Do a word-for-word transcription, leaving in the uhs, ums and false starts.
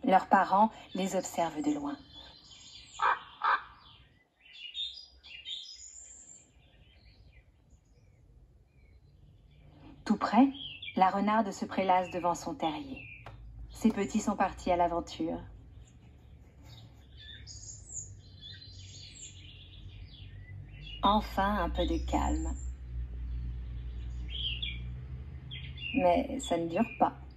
Leurs parents les observent de loin. Tout près, la renarde se prélasse devant son terrier. Ses petits sont partis à l'aventure. Enfin, un peu de calme. Mais ça ne dure pas.